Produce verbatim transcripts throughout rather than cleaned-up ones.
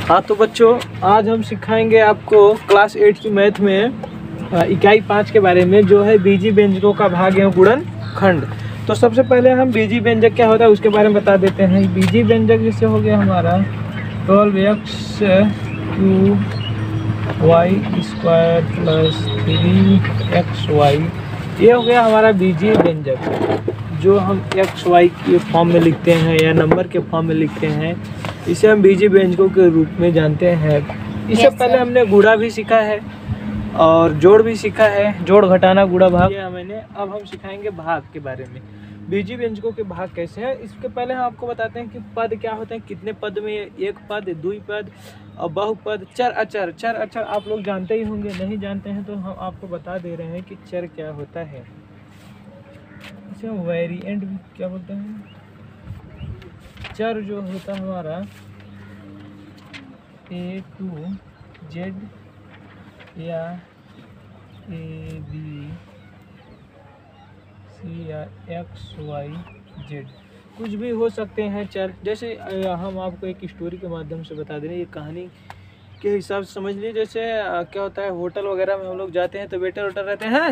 हाँ तो बच्चों, आज हम सिखाएंगे आपको क्लास एट की मैथ में इकाई पाँच के बारे में, जो है बीजी व्यंजकों का भाग एवं गुणन खंड। तो सबसे पहले हम बीजी व्यंजक क्या होता है उसके बारे में बता देते हैं। बीजी व्यंजक जैसे हो गया हमारा twelve x cube y square plus three x y, ये हो गया हमारा बीजी व्यंजक, जो हम एक्स वाई के फॉर्म में लिखते हैं या नंबर के फॉर्म में लिखते हैं। इसे हम बीजी व्यंजकों के रूप में जानते हैं। इससे yes, पहले हमने गुणा भी सीखा है और जोड़ भी सीखा है, जोड़ घटाना गुणा भाग ये मैंने। अब हम सिखाएंगे भाग के बारे में, बीजी व्यंजकों के भाग कैसे हैं। इसके पहले हम आपको बताते हैं कि पद क्या होते हैं, कितने पद में, एक पद, दुई पद और बहुपद, चर अचर। चर अचर आप लोग जानते ही होंगे, नहीं जानते हैं तो हम आपको बता दे रहे हैं कि चर क्या होता है। इसे हम वेरिएंट भी क्या बोलते हैं। चर जो होता है हमारा ए टू जेड या ए बी सी या एक्स वाई जेड, कुछ भी हो सकते हैं चर। जैसे हम आपको एक स्टोरी के माध्यम से बता दे रहे हैं, ये कहानी के हिसाब से समझ लीजिए। जैसे क्या होता है, होटल वगैरह में हम लोग जाते हैं तो वेटर वेटर रहते हैं।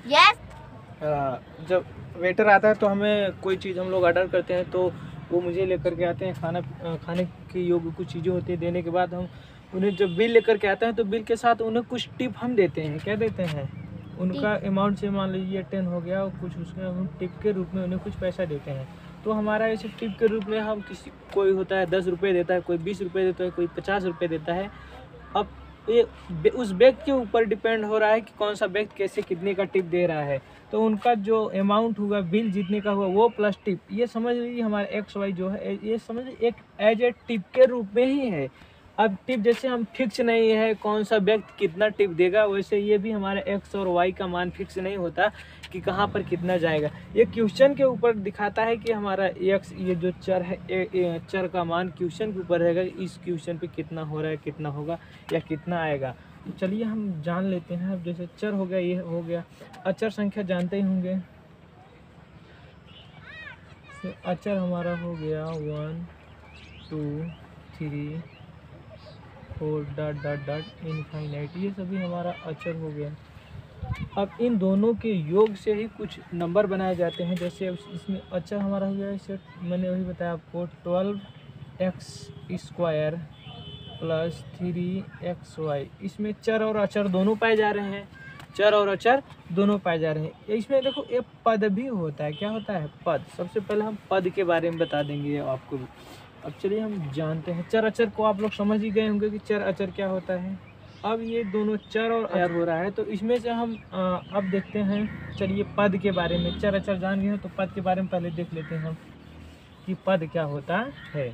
यस। जब वेटर आता है तो हमें कोई चीज़ हम लोग ऑर्डर करते हैं तो वो मुझे लेकर के आते हैं, खाना खाने के योग्य कुछ चीज़ें होती है। देने के बाद हम उन्हें जब बिल लेकर के आते हैं तो बिल के साथ उन्हें कुछ टिप हम देते हैं। क्या देते हैं? उनका अमाउंट से मान लीजिए टेन हो गया और कुछ उसमें हम टिप के रूप में उन्हें कुछ पैसा देते हैं। तो हमारा ऐसे टिप के रूप में हम किसी, कोई होता है दस रुपये देता है, कोई बीस रुपये देता है, कोई पचास रुपये देता है। अब ये उस व्यक्ति के ऊपर डिपेंड हो रहा है कि कौन सा व्यक्ति कैसे कितने का टिप दे रहा है। तो उनका जो अमाउंट होगा बिल जितने का हुआ वो प्लस टिप, ये समझ लीजिए हमारा एक्स वाई जो है, ये समझ एक एज ए टिप के रूप में ही है। अब टिप जैसे हम फिक्स नहीं है कौन सा व्यक्ति कितना टिप देगा, वैसे ये भी हमारा एक्स और वाई का मान फिक्स नहीं होता कि कहाँ पर कितना जाएगा। ये क्वेश्चन के ऊपर दिखाता है कि हमारा एक्स, ये जो चर है, ए, ए, चर का मान क्वेश्चन के ऊपर रहेगा, इस क्वेश्चन पे कितना हो रहा है, कितना होगा या कितना आएगा। तो चलिए हम जान लेते हैं। अब जैसे चर हो गया, ये हो गया। अचर संख्या जानते ही होंगे। तो अचर हमारा हो गया one two three four dot dot dot infinite, ये सभी हमारा अचर हो गया। अब इन दोनों के योग से ही कुछ नंबर बनाए जाते हैं। जैसे इसमें अचर हमारा हो गया, इसे मैंने वही बताया आपको, twelve x square plus three x y. इसमें चर और अचर दोनों पाए जा रहे हैं, चर और अचर दोनों पाए जा रहे हैं। इसमें देखो एक पद भी होता है। क्या होता है? पद। सबसे पहले हम पद के बारे में बता देंगे आपको। अब चलिए हम जानते हैं, चर अचर को आप लोग समझ ही गए होंगे कि चर अचर क्या होता है। अब ये दोनों चर और अचर हो रहा है तो इसमें से हम आ, अब देखते हैं। चलिए पद के बारे में, चर अचर जान गए हैं तो पद के बारे में पहले देख लेते हैं हम कि पद क्या होता है।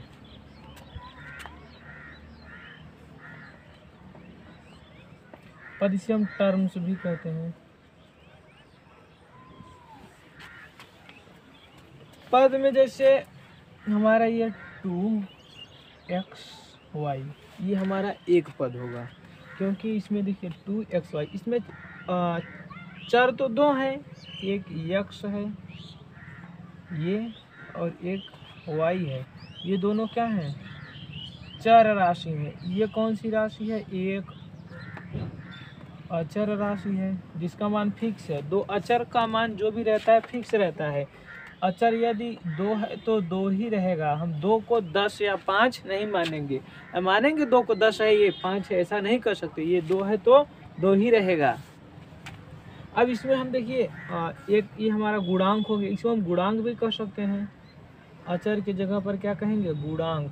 पद इसे हम टर्म्स भी कहते हैं। पद में जैसे हमारा ये टू एक्स वाई, ये हमारा एक पद होगा, क्योंकि इसमें देखिए टू एक्स वाई, इसमें आ, चर तो दो हैं, एक एक्स है ये और एक वाई है। ये दोनों क्या हैं? चर राशि है। ये कौन सी राशि है? एक अचर राशि है जिसका मान फिक्स है। दो अचर का मान जो भी रहता है फिक्स रहता है। अचर यदि दो है तो दो ही रहेगा। हम दो को दस या पाँच नहीं मानेंगे, मानेंगे दो को दस है ये पाँच है, ऐसा नहीं कर सकते। ये दो है तो दो ही रहेगा। अब इसमें हम देखिए एक ये हमारा गुणांक हो गया, इसको हम गुणांक भी कर सकते हैं। अचर की जगह पर क्या कहेंगे? गुणांक।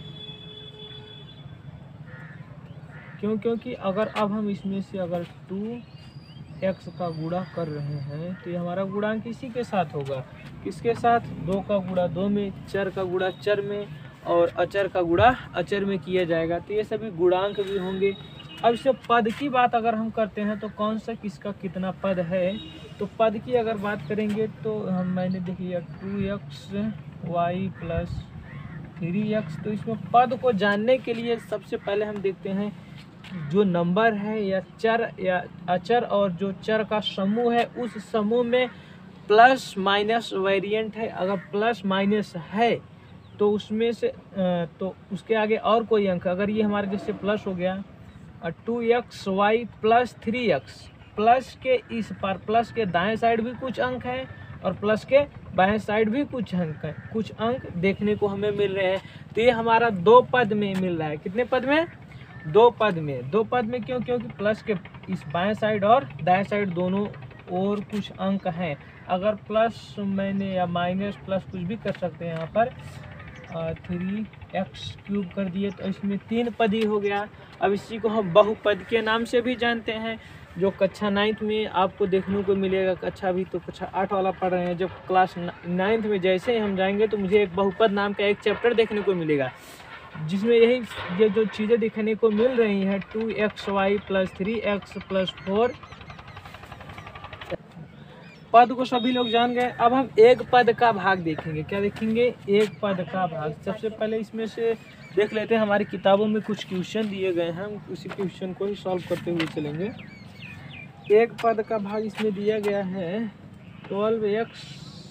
क्यों? क्योंकि अगर अब हम इसमें से अगर टू एक्स का गुणा कर रहे हैं तो ये हमारा गुणांक इसी के साथ होगा। किसके साथ? दो का गुणा दो में, चर का गुणा चर में और अचर का गुणा अचर में किया जाएगा। तो ये सभी गुणांक भी होंगे। अब इससे पद की बात अगर हम करते हैं तो कौन सा किसका कितना पद है, तो पद की अगर बात करेंगे तो हम मैंने देखिए two x y plus three x. तो इसमें पद को जानने के लिए सबसे पहले हम देखते हैं जो नंबर है या चर या अचर और जो चर का समूह है, उस समूह में प्लस माइनस वेरिएंट है। अगर प्लस माइनस है तो उसमें से तो उसके आगे और कोई अंक, अगर ये हमारे जैसे प्लस हो गया two x y plus three x, plus के इस पर प्लस के दाएं साइड भी कुछ अंक हैं और प्लस के बाएं साइड भी कुछ अंक हैं, कुछ अंक देखने को हमें मिल रहे हैं। तो ये हमारा दो पद में मिल रहा है। कितने पद में? दो पद में। दो पद में क्यों? क्योंकि प्लस के इस बाएं साइड और दाएं साइड दोनों और कुछ अंक हैं। अगर प्लस मैंने या माइनस प्लस कुछ भी कर सकते हैं यहाँ पर, थ्री एक्स क्यूब कर दिए तो इसमें तीन पद ही हो गया। अब इसी को हम बहुपद के नाम से भी जानते हैं, जो कक्षा नाइन्थ में आपको देखने को मिलेगा। कक्षा भी तो कक्षा आठ वाला पढ़ रहे हैं, जब क्लास नाइन्थ में जैसे ही हम जाएंगे तो मुझे एक बहुपद नाम का एक चैप्टर देखने को मिलेगा, जिसमें यही ये जो चीज़ें देखने को मिल रही हैं, two x y plus three x plus four, पद को सभी लोग जान गए। अब हम एक पद का भाग देखेंगे। क्या देखेंगे? एक पद का भाग। सबसे पहले इसमें से देख लेते हैं, हमारी किताबों में कुछ क्वेश्चन दिए गए हैं, हम उसी क्वेश्चन को ही सॉल्व करते हुए चलेंगे। एक पद का भाग इसमें दिया गया है twelve x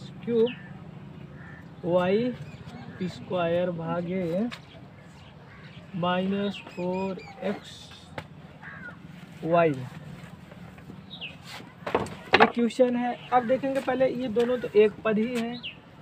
cube y square भागे माइनस फोर एक्स वाई, ये क्वेश्चन है। अब देखेंगे पहले ये दोनों तो एक पद ही है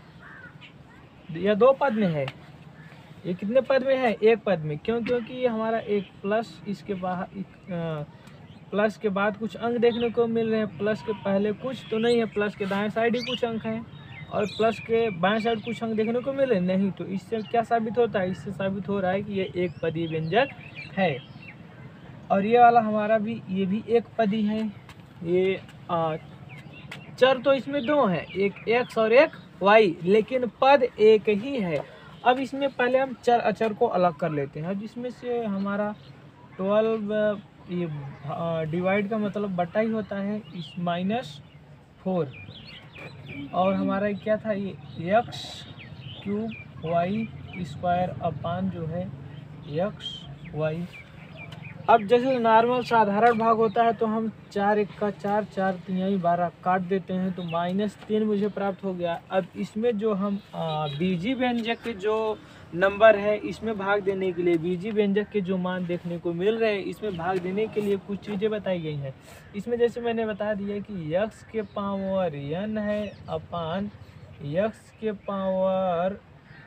या दो पद में है? ये कितने पद में है? एक पद में। क्यों? क्योंकि ये हमारा एक प्लस, इसके बाहर प्लस के बाद कुछ अंक देखने को मिल रहे हैं। प्लस के पहले कुछ तो नहीं है, प्लस के दाएं साइड ही कुछ अंक हैं और प्लस के बाएं साइड कुछ अंक देखने को मिले नहीं। तो इससे क्या साबित होता है? इससे साबित हो रहा है कि ये एक पदी व्यंजक है। और ये वाला हमारा भी, ये भी एक पदी है। ये आ, चर तो इसमें दो हैं, एक एक्स और एक वाई, लेकिन पद एक ही है। अब इसमें पहले हम चर अचर को अलग कर लेते हैं, जिसमें से हमारा ट्वेल्व, ये डिवाइड का मतलब बटा ही होता है, इस माइनस फोर, और हमारा क्या था? ये x cube y square upon जो है एक्स वाई। अब जैसे नॉर्मल साधारण भाग होता है तो हम चार एक का चार, चार तिहाई बारह काट देते हैं तो माइनस तीन मुझे प्राप्त हो गया। अब इसमें जो हम बीजी व्यंजक के जो नंबर है, इसमें भाग देने के लिए बीजी व्यंजक के जो मान देखने को मिल रहे हैं, इसमें भाग देने के लिए कुछ चीज़ें बताई गई हैं। इसमें जैसे मैंने बता दिया कि यक्स के पावर एन है अपान यक्स के पावर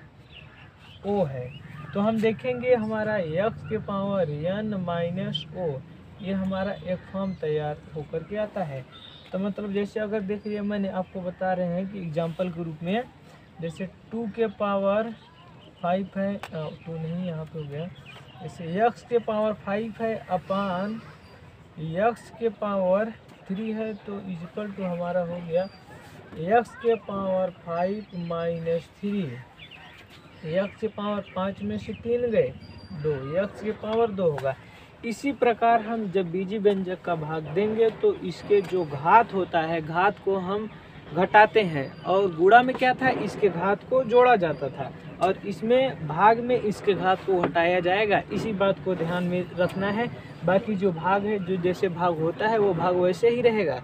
ओ है, तो हम देखेंगे हमारा x के पावर n माइनस ओ, ये हमारा एक फॉर्म तैयार होकर के आता है। तो मतलब जैसे अगर देखिए, मैंने आपको बता रहे हैं कि एग्जांपल के रूप में, जैसे टू के पावर फाइव है, टू नहीं यहाँ पे हो गया, जैसे x के पावर फाइव है अपान x के पावर थ्री है, तो इक्वल टू हमारा हो गया x के power five minus three. X के पावर पाँच में से तीन गए दो, एक्स के पावर दो होगा। इसी प्रकार हम जब बीजी व्यंजक का भाग देंगे तो इसके जो घात होता है, घात को हम घटाते हैं, और गुणा में क्या था? इसके घात को जोड़ा जाता था, और इसमें भाग में इसके घात को घटाया जाएगा। इसी बात को ध्यान में रखना है। बाकी जो भाग है, जो जैसे भाग होता है वो भाग वैसे ही रहेगा।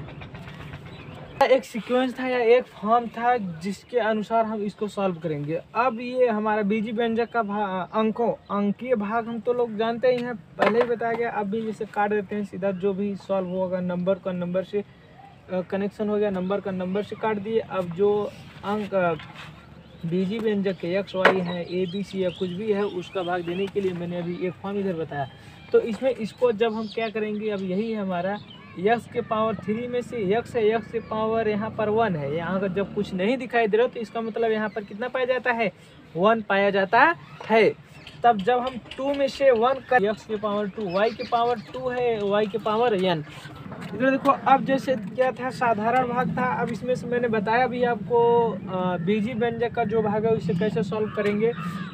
एक सीक्वेंस था या एक फॉर्म था जिसके अनुसार हम इसको सॉल्व करेंगे। अब ये हमारा बीजी व्यंजक का भाग, अंकों अंकीय भाग हम तो लोग जानते ही हैं, पहले ही बताया गया। अब भी जैसे काट देते हैं सीधा, जो भी सॉल्व होगा नंबर का नंबर से कनेक्शन हो गया, नंबर का नंबर से काट दिए। अब जो अंक बीजी व्यंजक के एक्स वाई हैं, ए बी सी या कुछ भी है, उसका भाग देने के लिए मैंने अभी एक फॉर्म इधर बताया। तो इसमें इसको जब हम क्या करेंगे, अब यही है हमारा एक्स के पावर थ्री में से एक्स है, एक्स के पावर यहाँ पर वन है। यहाँ अगर जब कुछ नहीं दिखाई दे रहा तो इसका मतलब यहाँ पर कितना पाया जाता है? वन पाया जाता है। तब जब हम टू में से वन कर, एक्स के पावर टू, वाई के पावर टू है, वाई के पावर एन। इधर देखो, अब जैसे क्या था? साधारण भाग था। अब इसमें से मैंने बताया भी आपको बीजी व्यंजक का जो भाग है उसे कैसे सॉल्व करेंगे।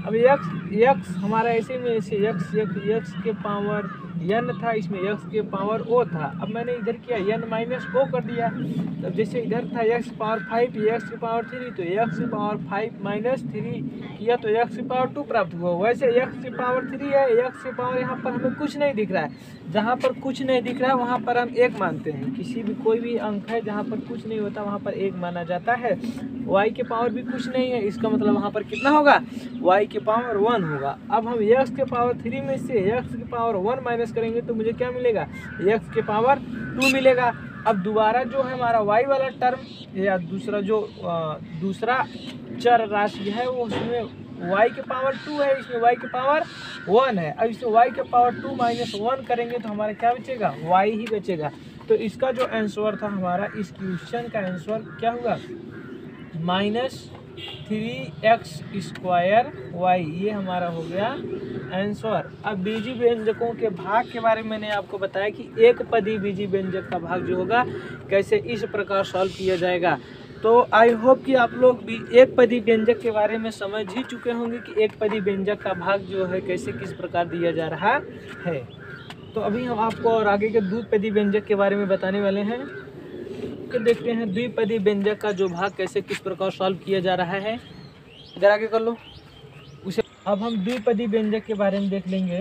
अब यक्स यक्स हमारा ऐसे में ऐसे यक्स यक्स के पावर यन था, इसमें यक्स के पावर ओ था। अब मैंने इधर किया यन माइनस ओ कर दिया। तब जैसे इधर था यक्स पावर फाइव यक्स की पावर थ्री, तो यक्स की पावर फाइव माइनस थ्री किया तो यक्स की पावर टू प्राप्त हुआ। वैसे यक्स की पावर थ्री है, यक्स की पावर यहाँ पर हमें कुछ नहीं दिख रहा है। जहाँ पर कुछ नहीं दिख रहा है वहाँ पर हम एक मानते हैं। किसी भी कोई भी अंक है जहाँ पर कुछ नहीं होता वहाँ पर एक माना जाता है। वाई के पावर भी कुछ नहीं है, इसका मतलब वहाँ पर कितना होगा, वाई के पावर वन होगा। अब हम यक्स के पावर थ्री में से यक्स के पावर वन माइनस करेंगे तो मुझे क्या मिलेगा, यक्स के पावर टू मिलेगा। अब दोबारा जो है हमारा वाई वाला टर्म या दूसरा जो दूसरा चर राशि है वो उसमें y के पावर टू है, इसमें y के पावर वन है। अब इसमें y के पावर टू माइनस वन करेंगे तो हमारा क्या बचेगा, y ही बचेगा। तो इसका जो आंसर था हमारा इस क्वेश्चन का आंसर क्या हुआ, minus three x square y, ये हमारा हो गया आंसर। अब बीजी व्यंजकों के भाग के बारे में मैंने आपको बताया कि एक पदी बीजी व्यंजक का भाग जो होगा कैसे इस प्रकार सॉल्व किया जाएगा। तो आई होप कि आप लोग भी एक पदी व्यंजक के बारे में समझ ही चुके होंगे कि एक पदी व्यंजक का भाग जो है कैसे किस प्रकार दिया जा रहा है। तो अभी हम आपको और आगे के द्विपदी व्यंजक के बारे में बताने वाले हैं। तो देखते हैं द्विपदी व्यंजक का जो भाग कैसे किस प्रकार सॉल्व किया जा रहा है। इधर आगे कर लो उसे। अब हम द्विपदी व्यंजक के बारे में देख लेंगे।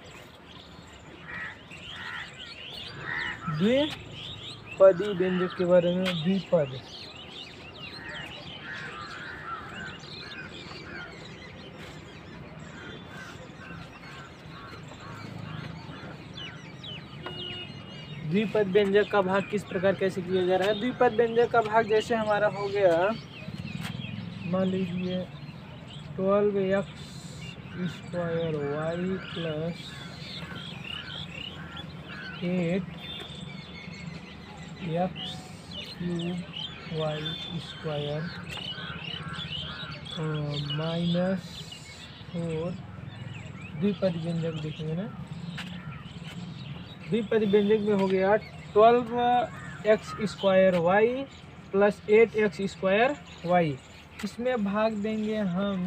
द्विपदी व्यंजक के बारे में, द्विपद द्विपद व्यंजक का भाग किस प्रकार कैसे किया जा रहा है। द्विपद व्यंजक का भाग जैसे हमारा हो गया, मान लीजिए twelve x square y plus eight x cube y square minus four. द्विपद व्यंजक देखेंगे ना, द्विपदी व्यंजक में हो गया twelve x square y plus eight x square y. इसमें भाग देंगे हम,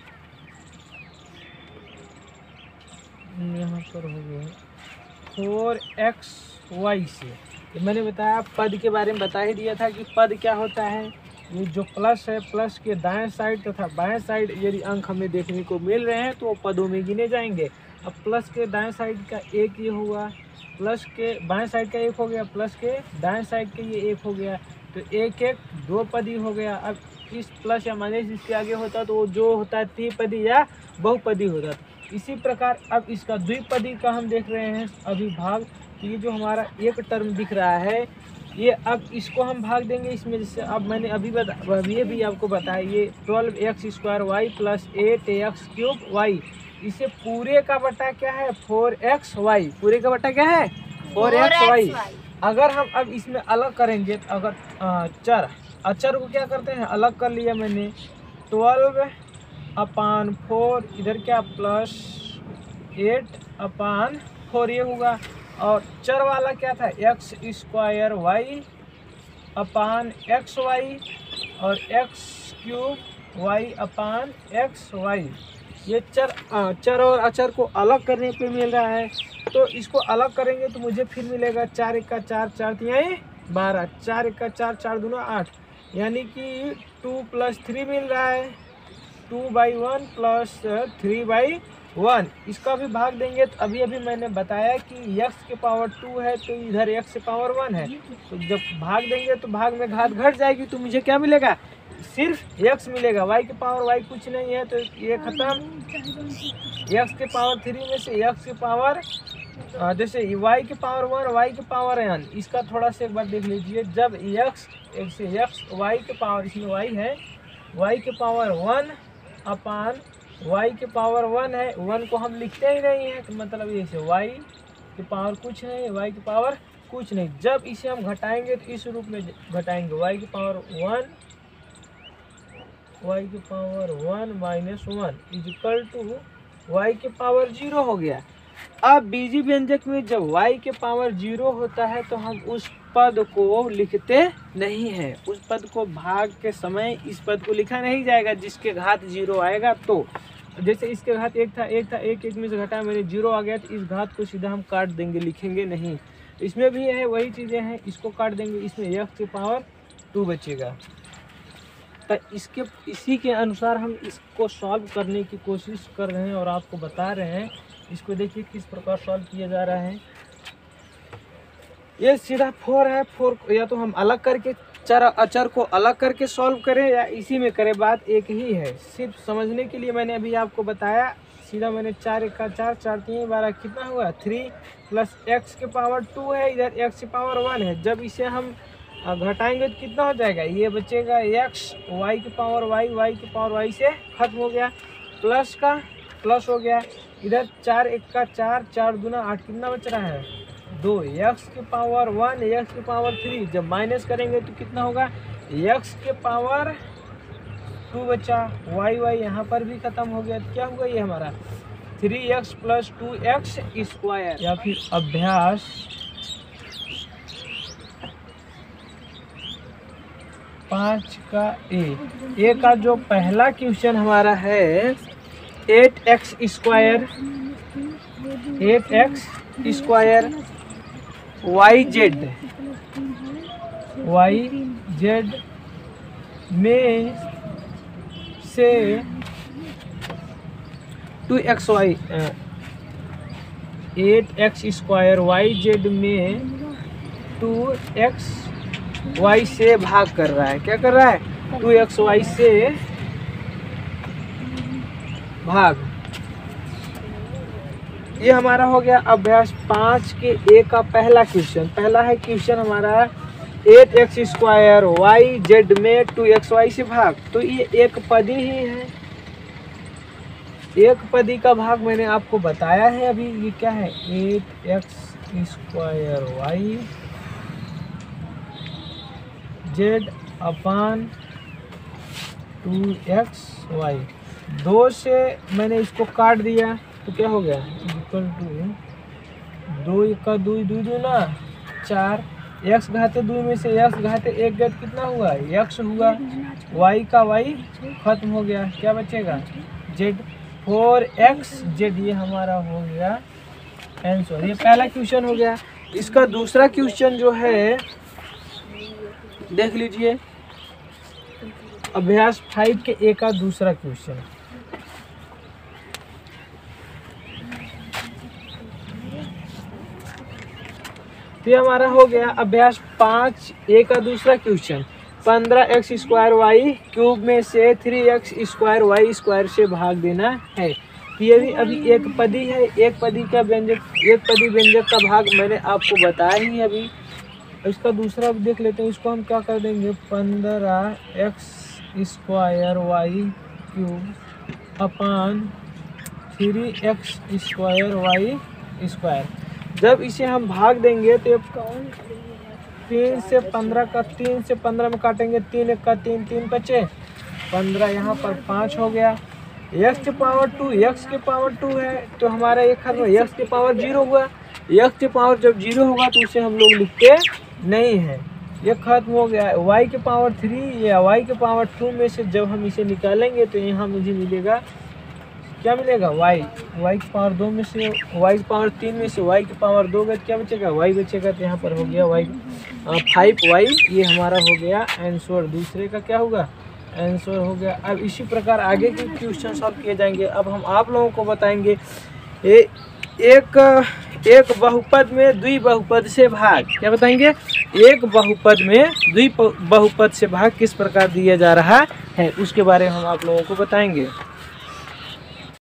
यहाँ पर हो गया फोर एक्स वाई से। ये मैंने बताया पद के बारे में बता ही दिया था कि पद क्या होता है। ये जो प्लस है, प्लस के दाएं साइड तथा बाएं साइड यदि अंक हमें देखने को मिल रहे हैं तो वो पदों में गिने जाएंगे। अब प्लस के दाएं साइड का एक ये हुआ, प्लस के बाएं साइड का एक हो गया, प्लस के दाएं साइड के ये एक हो गया, तो एक एक दो पदी हो गया। अब इस प्लस या माइनस इसके आगे होता तो वो जो होता है त्रिपदी या बहुपदी होता। इसी प्रकार अब इसका द्विपदी का हम देख रहे हैं अभी भाग। ये जो हमारा एक टर्म दिख रहा है ये, अब इसको हम भाग देंगे इसमें। जैसे अब मैंने अभी बता ये भी आपको बताया, ये twelve x square y plus eight x cube y, इसे पूरे का बटा क्या है, फोर एक्स वाई। पूरे का बटा क्या है, फोर एक्स वाई। अगर हम अब इसमें अलग करेंगे तो अगर चर अचर को क्या करते हैं, अलग कर लिया मैंने, ट्वेल्व अपान फोर, इधर क्या प्लस एट अपान फोर ये होगा। और चर वाला क्या था, x square y upon x y और x cube y upon x y. ये चर चर और अचर को अलग करने पे मिल रहा है। तो इसको अलग करेंगे तो मुझे फिर मिलेगा चार एक का चार, चार तिहाई बारह, चार एक का चार, चार दूना आठ, यानी कि टू प्लस थ्री मिल रहा है, two by one plus three by one. इसका भी भाग देंगे तो अभी अभी मैंने बताया कि एक्स के पावर टू है तो इधर एक्स के पावर वन है, तो जब भाग देंगे तो भाग में घात घट जाएगी तो मुझे क्या मिलेगा, सिर्फ एक्स मिलेगा। वाई के पावर वाई कुछ नहीं है तो ये खत्म। एक्स के पावर थ्री में से एक्स के पावर जैसे वाई के पावर वन, वाई के पावर एन, इसका थोड़ा सा एक बार देख लीजिए। जब एक्स से एक्स वाई के पावर, इसमें वाई है, वाई के पावर वन अपान वाई के पावर वन है, वन को हम लिखते ही नहीं है तो मतलब ये से वाई के पावर कुछ नहीं, वाई के पावर कुछ नहीं। जब इसे हम घटाएंगे तो इस रूप में घटाएंगे, वाई के पावर वन, वाई के power one minus one is equal to y के पावर जीरो हो गया। अब बीजी व्यंजक में जब y के पावर जीरो होता है तो हम उस पद को लिखते नहीं हैं। उस पद को भाग के समय इस पद को लिखा नहीं जाएगा जिसके घात जीरो आएगा। तो जैसे इसके घात एक था एक था एक एक में से घटाया मैंने जीरो आ गया, तो इस घात को सीधा हम काट देंगे, लिखेंगे नहीं। इसमें भी है वही चीज़ें हैं, इसको काट देंगे, इसमें एक्स की पावर टू बचेगा। तो इसके इसी के अनुसार हम इसको सॉल्व करने की कोशिश कर रहे हैं और आपको बता रहे हैं। इसको देखिए किस प्रकार सॉल्व किया जा रहा है। ये सीधा फोर है, फोर या तो हम अलग करके चार अचर को अलग करके सॉल्व करें या इसी में करें, बात एक ही है। सिर्फ समझने के लिए मैंने अभी आपको बताया। सीधा मैंने चार एक का चार, चार तीन बारह कितना हुआ थ्री, प्लस एक्स के पावर टू है, इधर एक्स की पावर वन है। जब इसे हम घटाएंगे तो कितना हो जाएगा, ये बचेगा एक्स, वाई की पावर वाई, वाई की पावर वाई से खत्म हो गया, प्लस का प्लस हो गया, इधर चार एक का चार, चार दूना आठ, कितना बच रहा है दो, एक्स की पावर वन, एक्स की पावर थ्री। जब माइनस करेंगे तो कितना होगा, एक्स के पावर टू बचा, वाई वाई यहाँ पर भी खत्म हो गया, तो क्या होगा ये हमारा three x plus two x square. या फिर अभ्यास पाँच का ए ए का जो पहला क्वेश्चन हमारा है eight x square, eight x square y z, y z में से two x y, eight x square y z में टू एक्स वाई से भाग कर रहा है। क्या कर रहा है, टू एक्स वाई से भाग। ये हमारा हो गया अभ्यास पाँच के ए का पहला क्वेश्चन। पहला है क्वेश्चन हमारा eight x square y z में टू एक्स वाई से भाग। तो ये एक पदी ही है, एक पदी का भाग मैंने आपको बताया है अभी। ये क्या है, eight x square y z upon two x y. दो से मैंने इसको काट दिया तो क्या हो गया, इक्वल टू दो का दो दो दो ना चार, एक्स घाते दो में से एक्स घाते एक गए कितना हुआ, एक्स हुआ, वाई का वाई खत्म हो गया, क्या बचेगा जेड, फोर एक्स जेड। ये हमारा हो गया आंसर। ये पहला क्वेश्चन हो गया। इसका दूसरा क्वेश्चन जो है देख लीजिए, अभ्यास फाइव के ए का दूसरा क्वेश्चन। तो हमारा हो गया अभ्यास पाँच ए का दूसरा क्वेश्चन, पंद्रह एक्स स्क्वायर वाई क्यूब में से three x square y square से भाग देना है। तो ये भी अभी एक पदी है, एक पदी का व्यंजक, एक पदी व्यंजक का भाग मैंने आपको बताया ही अभी। इसका दूसरा देख लेते हैं। इसको हम क्या कर देंगे, पंद्रह x square y cube upon three x square y square. जब इसे हम भाग देंगे तो तीन से पंद्रह का, तीन से पंद्रह में काटेंगे, तीन एक का तीन, तीन बचे, पंद्रह यहाँ पर पाँच हो गया। एक्स के पावर टू, एक्स के पावर टू है तो हमारा एक खत्म, एक्स के पावर जीरो हुआ। एक्स के पावर जब जीरो होगा तो उसे हम लोग लिखते नहीं हैं, ये खत्म हो गया। वाई के पावर थ्री या वाई के पावर टू में से जब हम इसे निकालेंगे तो यहाँ मुझे मिलेगा, क्या मिलेगा, वाई, वाई की पावर दो में से, वाई की पावर तीन में से वाई की पावर दो गए, क्या बचेगा, वाई बचेगा। तो यहाँ पर हो गया वाई फाइव वाई। ये हमारा हो गया आंसर। दूसरे का क्या होगा, आंसर हो गया। अब इसी प्रकार आगे के क्वेश्चन सॉल्व किए जाएंगे। अब हम आप लोगों को बताएंगे ए, एक एक बहुपद में द्वि बहुपद से भाग। क्या बताएंगे, एक बहुपद में द्वि बहुपद से भाग किस प्रकार दिया जा रहा है, उसके बारे में हम आप लोगों को बताएंगे।